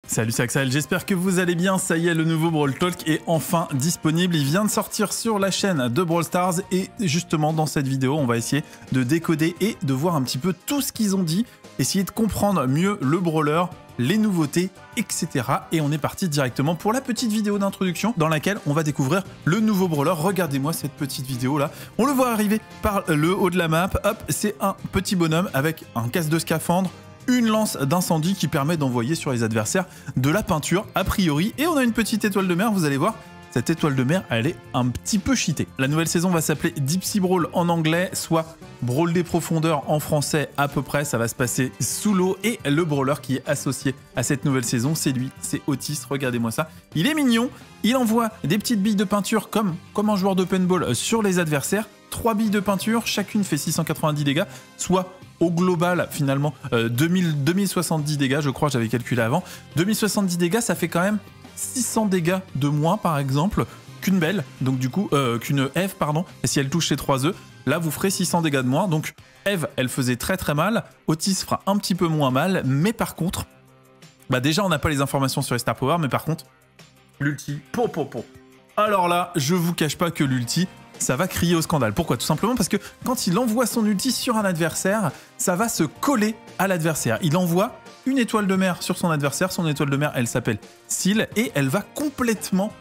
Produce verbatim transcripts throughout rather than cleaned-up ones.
Salut, c'est Axel, j'espère que vous allez bien. Ça y est, le nouveau Brawl Talk est enfin disponible. Il vient de sortir sur la chaîne de Brawl Stars et justement dans cette vidéo, on va essayer de décoder et de voir un petit peu tout ce qu'ils ont dit, essayer de comprendre mieux le brawler, les nouveautés, et cetera. Et on est parti directement pour la petite vidéo d'introduction dans laquelle on va découvrir le nouveau brawler. Regardez-moi cette petite vidéo là. On le voit arriver par le haut de la map. Hop, c'est un petit bonhomme avec un casque de scaphandre, une lance d'incendie qui permet d'envoyer sur les adversaires de la peinture a priori, et on a une petite étoile de mer. Vous allez voir, cette étoile de mer elle est un petit peu cheatée. La nouvelle saison va s'appeler Deep Sea Brawl en anglais, soit Brawl des profondeurs en français à peu près. Ça va se passer sous l'eau et le brawler qui est associé à cette nouvelle saison, c'est lui, c'est Otis. Regardez-moi ça, il est mignon, il envoie des petites billes de peinture comme, comme un joueur de paintball sur les adversaires. Trois billes de peinture, chacune fait six cent quatre-vingt-dix dégâts, soit au global finalement euh, deux mille, deux mille soixante-dix dégâts, je crois, j'avais calculé avant. deux mille soixante-dix dégâts, ça fait quand même six cents dégâts de moins par exemple qu'une Belle, donc du coup euh, qu'une Eve, pardon, et si elle touche ses trois œufs, là vous ferez six cents dégâts de moins. Donc Eve, elle faisait très très mal, Otis fera un petit peu moins mal, mais par contre, bah déjà on n'a pas les informations sur les Star Power, mais par contre, l'ulti, po po po. Alors là, je vous cache pas que l'ulti, ça va crier au scandale. Pourquoi? Tout simplement parce que quand il envoie son ulti sur un adversaire, ça va se coller à l'adversaire. Il envoie une étoile de mer sur son adversaire. Son étoile de mer, elle s'appelle Seal et elle va complètement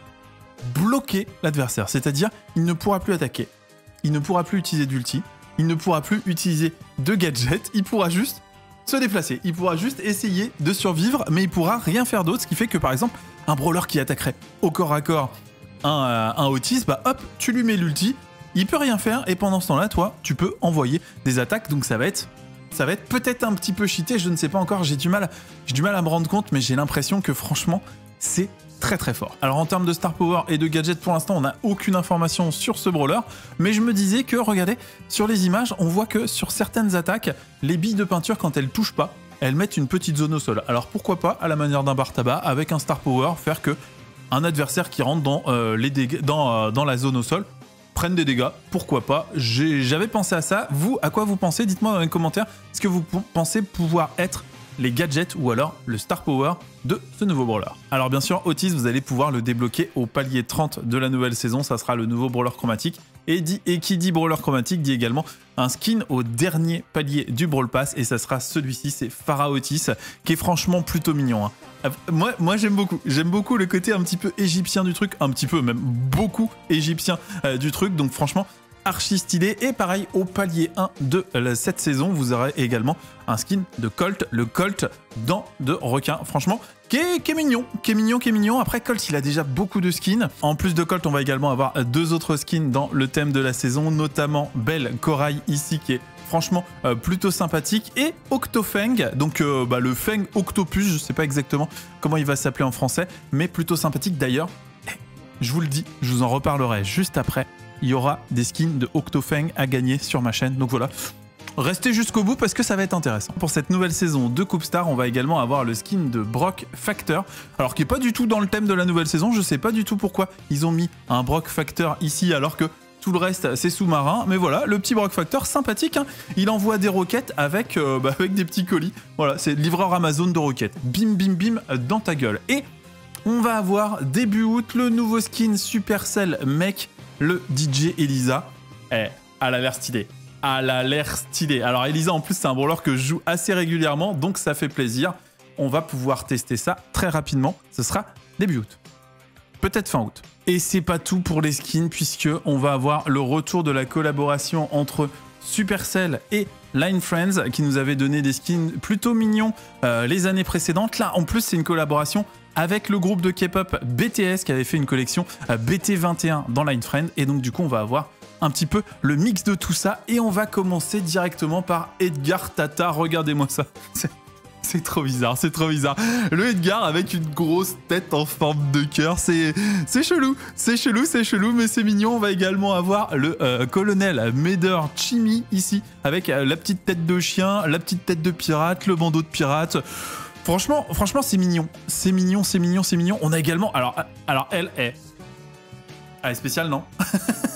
bloquer l'adversaire. C'est-à-dire, il ne pourra plus attaquer. Il ne pourra plus utiliser d'ulti. Il ne pourra plus utiliser de gadget. Il pourra juste se déplacer. Il pourra juste essayer de survivre, mais il pourra rien faire d'autre. Ce qui fait que, par exemple, un brawler qui attaquerait au corps à corps Un, euh, un Otis, bah hop, tu lui mets l'ulti, il peut rien faire et pendant ce temps-là, toi, tu peux envoyer des attaques. Donc ça va être, ça va être peut-être un petit peu cheaté, je ne sais pas encore. J'ai du mal, j'ai du mal à me rendre compte, mais j'ai l'impression que franchement, c'est très très fort. Alors en termes de Star Power et de gadgets, pour l'instant, on n'a aucune information sur ce brawler, mais je me disais que, regardez, sur les images, on voit que sur certaines attaques, les billes de peinture, quand elles touchent pas, elles mettent une petite zone au sol. Alors pourquoi pas, à la manière d'un bar tabac, avec un Star Power, faire que un adversaire qui rentre dans, euh, les dégâts, dans, euh, dans la zone au sol prenne des dégâts, pourquoi pas. J'avais pensé à ça. Vous, à quoi vous pensez? Dites-moi dans les commentaires ce que vous pensez pouvoir être les gadgets ou alors le Star Power de ce nouveau brawler. Alors bien sûr, Otis, vous allez pouvoir le débloquer au palier trente de la nouvelle saison. Ça sera le nouveau brawler chromatique. Et, dit, et qui dit brawler chromatique dit également un skin au dernier palier du Brawl Pass. Et ça sera celui-ci, c'est Pharah Otis, qui est franchement plutôt mignon, hein. Moi, moi j'aime beaucoup. J'aime beaucoup le côté un petit peu égyptien du truc. Un petit peu, même beaucoup égyptien euh, du truc. Donc franchement, archi stylé. Et pareil, au palier un de cette saison, vous aurez également un skin de Colt, le Colt dent de requin. Franchement, qui est, qui est mignon, qui est mignon, qui est mignon. Après, Colt, il a déjà beaucoup de skins. En plus de Colt, on va également avoir deux autres skins dans le thème de la saison, notamment Belle Corail ici, qui est franchement euh, plutôt sympathique, et Octofang, donc euh, bah, le Fang Octopus, je sais pas exactement comment il va s'appeler en français, mais plutôt sympathique d'ailleurs. Je vous le dis, je vous en reparlerai juste après. Il y aura des skins de Octofang à gagner sur ma chaîne, donc voilà. Restez jusqu'au bout parce que ça va être intéressant. Pour cette nouvelle saison de Coupe Star, on va également avoir le skin de Brock Factor, alors qui est pas du tout dans le thème de la nouvelle saison. Je sais pas du tout pourquoi ils ont mis un Brock Factor ici alors que tout le reste c'est sous-marin, mais voilà, le petit Brock Factor sympathique, hein. Il envoie des roquettes avec, euh, bah, avec des petits colis. Voilà, c'est livreur Amazon de roquettes. Bim bim bim dans ta gueule. Et on va avoir début août le nouveau skin Supercell mec, le D J Elisa. Eh, elle a l'air stylée. Elle a l'air stylée. Alors Elisa en plus c'est un brawler que je joue assez régulièrement, donc ça fait plaisir. On va pouvoir tester ça très rapidement. Ce sera début août. Peut-être fin août. Et c'est pas tout pour les skins, puisque on va avoir le retour de la collaboration entre Supercell et Line Friends, qui nous avait donné des skins plutôt mignons euh, les années précédentes. Là, en plus, c'est une collaboration avec le groupe de K-pop B T S, qui avait fait une collection euh, B T vingt et un dans Line Friends. Et donc, du coup, on va avoir un petit peu le mix de tout ça. Et on va commencer directement par Edgar Tata. Regardez-moi ça. C'est trop bizarre, c'est trop bizarre. Le Edgar avec une grosse tête en forme de cœur, c'est chelou, c'est chelou, c'est chelou, mais c'est mignon. On va également avoir le euh, colonel Mader Chimmy ici, avec euh, la petite tête de chien, la petite tête de pirate, le bandeau de pirate. Franchement, franchement, c'est mignon, c'est mignon, c'est mignon, c'est mignon. On a également, alors, alors elle est, elle est spéciale, non?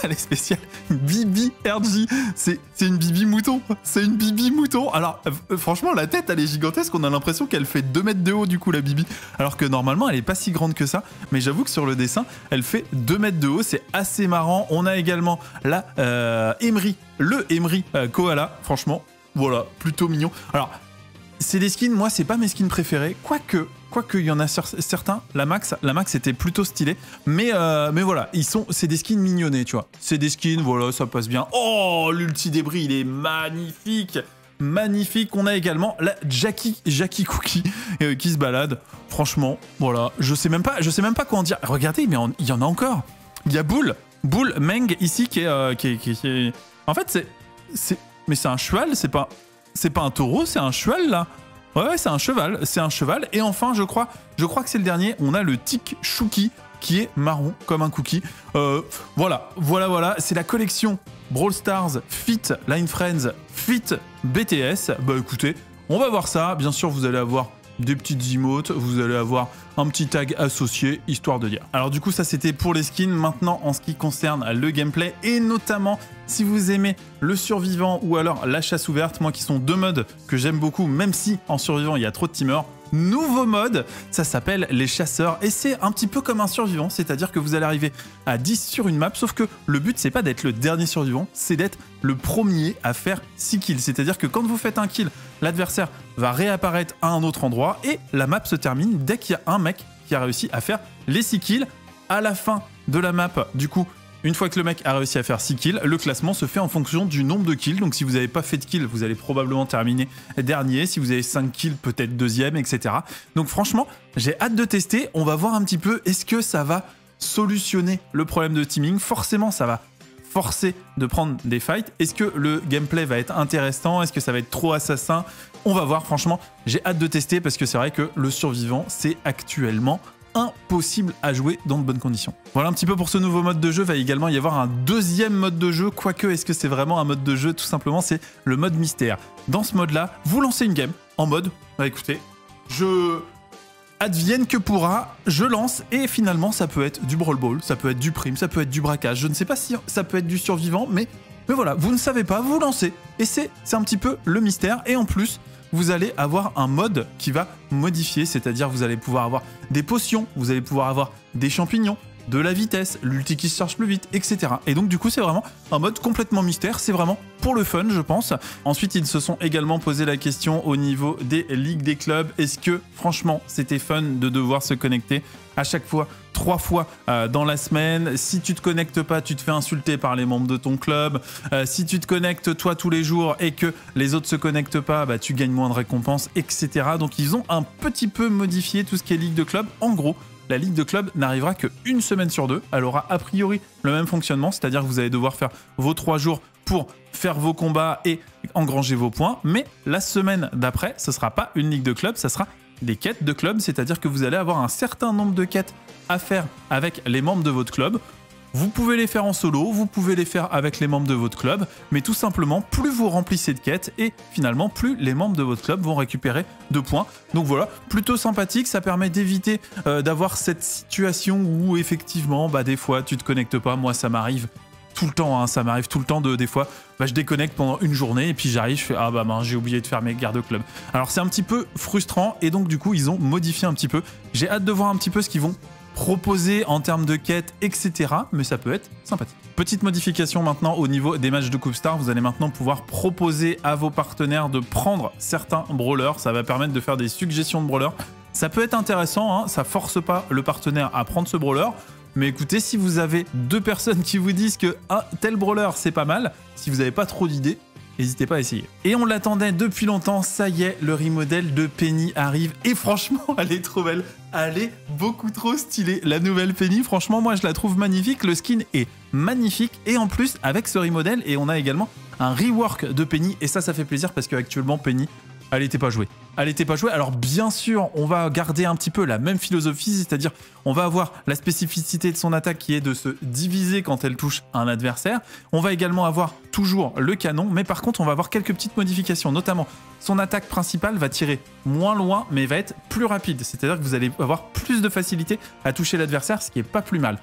elle est spéciale. Bibi R G. C'est une Bibi mouton. C'est une Bibi mouton. Alors, euh, franchement, la tête, elle est gigantesque. On a l'impression qu'elle fait deux mètres de haut, du coup, la Bibi. Alors que normalement, elle est pas si grande que ça. Mais j'avoue que sur le dessin, elle fait deux mètres de haut. C'est assez marrant. On a également la euh, Emery. Le Emery euh, Koala. Franchement, voilà, plutôt mignon. Alors, c'est des skins, moi, c'est pas mes skins préférés. Quoique. Quoique, il y en a certains, la Max, la Max était plutôt stylée, mais, euh, mais voilà, ils sont, c'est des skins mignonnés, tu vois. C'est des skins, voilà, ça passe bien. Oh, l'ulti-débris, il est magnifique, magnifique. On a également la Jackie, Jackie Cookie euh, qui se balade. Franchement, voilà, je sais même pas, je sais même pas quoi en dire. Regardez, mais il y en a encore. Il y a Bull, Bull Meng ici qui est, euh, qui est, qui est, qui est... En fait, c'est, c'est, mais c'est un cheval, c'est pas, c'est pas un taureau, c'est un cheval là. Ouais, ouais, c'est un cheval, c'est un cheval. Et enfin, je crois, je crois que c'est le dernier. On a le Tic Chouki qui est marron comme un cookie. Euh, voilà, voilà, voilà. C'est la collection Brawl Stars Fit Line Friends Fit B T S. Bah écoutez, on va voir ça. Bien sûr, vous allez avoir des petites emotes, vous allez avoir un petit tag associé, histoire de dire. Alors du coup, ça c'était pour les skins. Maintenant, en ce qui concerne le gameplay, et notamment si vous aimez le survivant ou alors la chasse ouverte, moi qui sont deux modes que j'aime beaucoup, même si en survivant il y a trop de teamers. Nouveau mode, ça s'appelle les chasseurs et c'est un petit peu comme un survivant, c'est-à-dire que vous allez arriver à dix sur une map, sauf que le but c'est pas d'être le dernier survivant, c'est d'être le premier à faire six kills, c'est-à-dire que quand vous faites un kill, l'adversaire va réapparaître à un autre endroit et la map se termine dès qu'il y a un mec qui a réussi à faire les six kills. À la fin de la map, du coup, une fois que le mec a réussi à faire six kills, le classement se fait en fonction du nombre de kills. Donc si vous n'avez pas fait de kills, vous allez probablement terminer dernier. Si vous avez cinq kills, peut-être deuxième, et cetera. Donc franchement, j'ai hâte de tester. On va voir un petit peu, est-ce que ça va solutionner le problème de teaming? Forcément, ça va forcer de prendre des fights. Est-ce que le gameplay va être intéressant? Est-ce que ça va être trop assassin? On va voir, franchement, j'ai hâte de tester parce que c'est vrai que le survivant, c'est actuellement impossible à jouer dans de bonnes conditions. Voilà un petit peu pour ce nouveau mode de jeu. Il va également y avoir un deuxième mode de jeu, quoique est-ce que c'est vraiment un mode de jeu? Tout simplement, c'est le mode mystère. Dans ce mode-là, vous lancez une game en mode, bah écoutez, je... advienne que pourra, je lance et finalement ça peut être du Brawl Ball, ça peut être du prime, ça peut être du braquage, je ne sais pas si ça peut être du survivant, mais, mais voilà, vous ne savez pas, vous lancez. Et c'est un petit peu le mystère et en plus, vous allez avoir un mode qui va modifier, c'est-à-dire vous allez pouvoir avoir des potions, vous allez pouvoir avoir des champignons, de la vitesse, l'ulti qui se charge plus vite, et cetera. Et donc du coup c'est vraiment un mode complètement mystère, c'est vraiment pour le fun je pense. Ensuite ils se sont également posé la question au niveau des ligues des clubs, est-ce que franchement c'était fun de devoir se connecter à chaque fois, trois fois euh, dans la semaine? Si tu te connectes pas, tu te fais insulter par les membres de ton club. Euh, si tu te connectes toi tous les jours et que les autres se connectent pas, bah, tu gagnes moins de récompenses, et cetera. Donc ils ont un petit peu modifié tout ce qui est ligue de club. En gros, la ligue de club n'arrivera qu'une semaine sur deux. Elle aura a priori le même fonctionnement, c'est-à-dire que vous allez devoir faire vos trois jours pour faire vos combats et engranger vos points. Mais la semaine d'après, ce ne sera pas une ligue de club, ça sera des quêtes de club, c'est-à-dire que vous allez avoir un certain nombre de quêtes à faire avec les membres de votre club. Vous pouvez les faire en solo, vous pouvez les faire avec les membres de votre club, mais tout simplement, plus vous remplissez de quêtes et finalement, plus les membres de votre club vont récupérer de points. Donc voilà, plutôt sympathique, ça permet d'éviter euh, d'avoir cette situation où effectivement, bah, des fois, tu te connectes pas. Moi, ça m'arrive tout le temps, hein, ça m'arrive tout le temps de des fois, bah, je déconnecte pendant une journée et puis j'arrive, je fais ah bah ben, j'ai oublié de faire mes gardes club. Alors c'est un petit peu frustrant et donc du coup, ils ont modifié un petit peu. J'ai hâte de voir un petit peu ce qu'ils vont proposer en termes de quêtes, et cetera. Mais ça peut être sympathique. Petite modification maintenant au niveau des matchs de Coupe Star. Vous allez maintenant pouvoir proposer à vos partenaires de prendre certains brawlers. Ça va permettre de faire des suggestions de brawlers. Ça peut être intéressant, hein, ça force pas le partenaire à prendre ce brawler. Mais écoutez, si vous avez deux personnes qui vous disent que un tel brawler c'est pas mal, si vous n'avez pas trop d'idées, n'hésitez pas à essayer. Et on l'attendait depuis longtemps, ça y est, le remodel de Penny arrive. Et franchement, elle est trop belle. Elle est beaucoup trop stylée. La nouvelle Penny, franchement, moi, je la trouve magnifique. Le skin est magnifique. Et en plus, avec ce remodel, et on a également un rework de Penny. Et ça, ça fait plaisir parce qu'actuellement, Penny, elle n'était pas jouée. Elle n'était pas jouée. Alors bien sûr, on va garder un petit peu la même philosophie, c'est-à-dire on va avoir la spécificité de son attaque qui est de se diviser quand elle touche un adversaire. On va également avoir toujours le canon, mais par contre on va avoir quelques petites modifications, notamment son attaque principale va tirer moins loin, mais va être plus rapide. C'est-à-dire que vous allez avoir plus de facilité à toucher l'adversaire, ce qui est pas plus mal.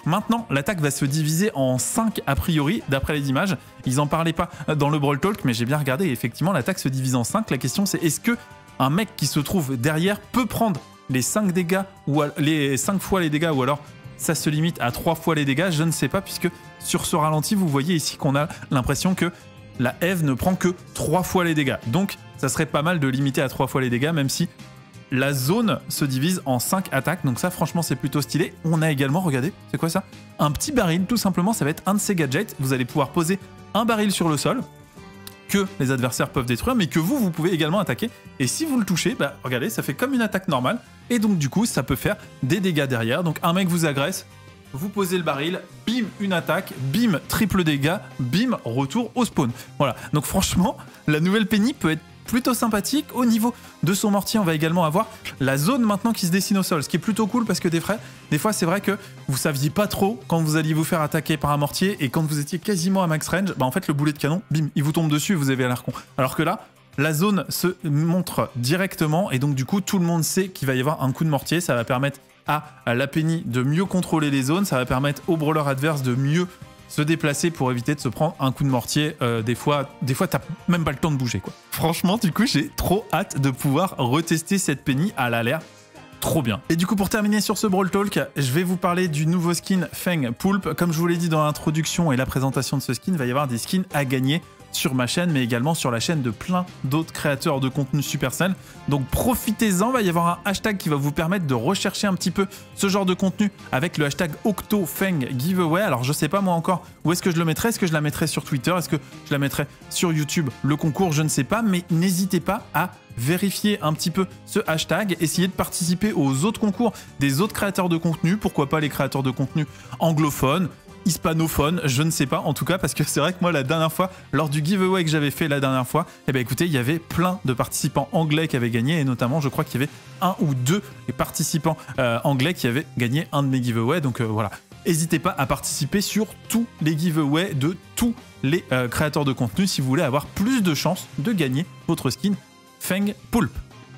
Maintenant, l'attaque va se diviser en cinq a priori, d'après les images. Ils en parlaient pas dans le Brawl Talk, mais j'ai bien regardé et effectivement, l'attaque se divise en cinq. La question, c'est est-ce que un mec qui se trouve derrière peut prendre les cinq dégâts ou les cinq fois les dégâts, ou alors ça se limite à trois fois les dégâts? Je ne sais pas, puisque sur ce ralenti, vous voyez ici qu'on a l'impression que la Eve ne prend que trois fois les dégâts. Donc, ça serait pas mal de limiter à trois fois les dégâts, même si la zone se divise en cinq attaques. Donc ça, franchement, c'est plutôt stylé. On a également, regardez, c'est quoi ça? Un petit baril, tout simplement. Ça va être un de ces gadgets. Vous allez pouvoir poser un baril sur le sol que les adversaires peuvent détruire, mais que vous, vous pouvez également attaquer. Et si vous le touchez, bah, regardez, ça fait comme une attaque normale. Et donc, du coup, ça peut faire des dégâts derrière. Donc, un mec vous agresse, vous posez le baril, bim, une attaque, bim, triple dégâts, bim, retour au spawn. Voilà. Donc, franchement, la nouvelle Penny peut être plutôt sympathique. Au niveau de son mortier, on va également avoir la zone maintenant qui se dessine au sol, ce qui est plutôt cool parce que des, frais, des fois c'est vrai que vous saviez pas trop quand vous alliez vous faire attaquer par un mortier et quand vous étiez quasiment à max range, bah en fait le boulet de canon, bim, il vous tombe dessus et vous avez l'air con. Alors que là, la zone se montre directement et donc du coup tout le monde sait qu'il va y avoir un coup de mortier. Ça va permettre à la Penny de mieux contrôler les zones, ça va permettre au brawler adverse de mieux se déplacer pour éviter de se prendre un coup de mortier. Euh, des fois, des fois, t'as même pas le temps de bouger, quoi. Franchement, du coup, j'ai trop hâte de pouvoir retester cette Penny. Elle a l'air trop bien. Et du coup, pour terminer sur ce Brawl Talk, je vais vous parler du nouveau skin Feng Poulpe. Comme je vous l'ai dit dans l'introduction et la présentation de ce skin, il va y avoir des skins à gagner sur ma chaîne, mais également sur la chaîne de plein d'autres créateurs de contenu Supercell. Donc profitez-en, il va y avoir un hashtag qui va vous permettre de rechercher un petit peu ce genre de contenu avec le hashtag OctoFeng Giveaway. Alors je sais pas moi encore où est-ce que je le mettrai, est-ce que je la mettrai sur Twitter, est-ce que je la mettrai sur YouTube, le concours, je ne sais pas, mais n'hésitez pas à vérifier un petit peu ce hashtag, essayez de participer aux autres concours des autres créateurs de contenu, pourquoi pas les créateurs de contenu anglophones, hispanophone, je ne sais pas en tout cas, parce que c'est vrai que moi la dernière fois, lors du giveaway que j'avais fait la dernière fois, eh ben écoutez, il y avait plein de participants anglais qui avaient gagné, et notamment je crois qu'il y avait un ou deux participants euh, anglais qui avaient gagné un de mes giveaways, donc euh, voilà. N'hésitez pas à participer sur tous les giveaways de tous les euh, créateurs de contenu si vous voulez avoir plus de chances de gagner votre skin Feng Poulpe.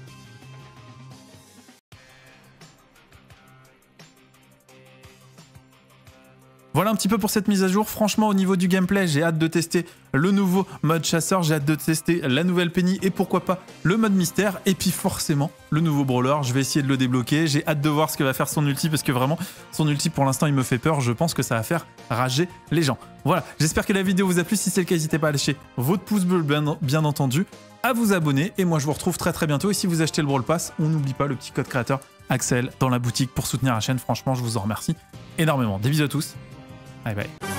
Voilà un petit peu pour cette mise à jour. Franchement, au niveau du gameplay, j'ai hâte de tester le nouveau mode chasseur, j'ai hâte de tester la nouvelle Penny et pourquoi pas le mode mystère. Et puis forcément, le nouveau brawler, je vais essayer de le débloquer. J'ai hâte de voir ce que va faire son ulti parce que vraiment, son ulti pour l'instant, il me fait peur. Je pense que ça va faire rager les gens. Voilà, j'espère que la vidéo vous a plu. Si c'est le cas, n'hésitez pas à lâcher votre pouce bleu, bien, bien entendu, à vous abonner. Et moi, je vous retrouve très très bientôt. Et si vous achetez le Brawl Pass, on n'oublie pas le petit code créateur Axel dans la boutique pour soutenir la chaîne. Franchement, je vous en remercie énormément. Des bisous à tous. Bye bye.